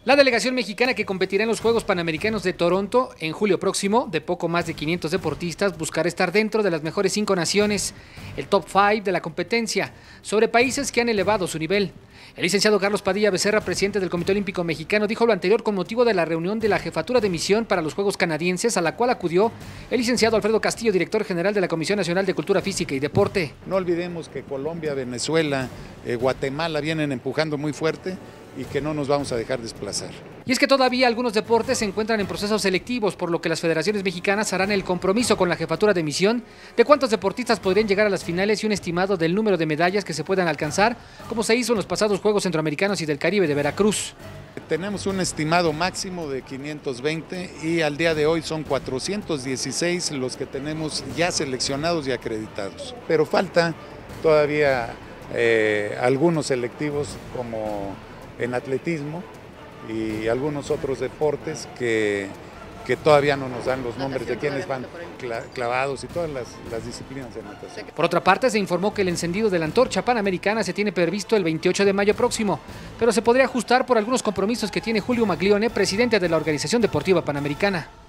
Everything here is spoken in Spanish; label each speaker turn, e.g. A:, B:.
A: La delegación mexicana que competirá en los Juegos Panamericanos de Toronto en julio próximo, de poco más de 500 deportistas, buscará estar dentro de las mejores 5 naciones, el top 5 de la competencia, sobre países que han elevado su nivel. El licenciado Carlos Padilla Becerra, presidente del Comité Olímpico Mexicano, dijo lo anterior con motivo de la reunión de la Jefatura de Misión para los Juegos Canadienses, a la cual acudió el licenciado Alfredo Castillo, director general de la Comisión Nacional de Cultura Física y Deporte.
B: No olvidemos que Colombia, Venezuela, Guatemala vienen empujando muy fuerte y que no nos vamos a dejar desplazar.
A: Y es que todavía algunos deportes se encuentran en procesos selectivos, por lo que las federaciones mexicanas harán el compromiso con la Jefatura de Misión de cuántos deportistas podrían llegar a las finales y un estimado del número de medallas que se puedan alcanzar, como se hizo en los pasados Juegos Centroamericanos y del Caribe de Veracruz.
B: Tenemos un estimado máximo de 520 y al día de hoy son 416 los que tenemos ya seleccionados y acreditados. Pero falta todavía algunos selectivos como en atletismo y algunos otros deportes que todavía no nos dan los nombres de quienes van clavados y todas las disciplinas de natación.
A: Por otra parte, se informó que el encendido de la antorcha panamericana se tiene previsto el 28 de mayo próximo, pero se podría ajustar por algunos compromisos que tiene Julio Maglione, presidente de la Organización Deportiva Panamericana.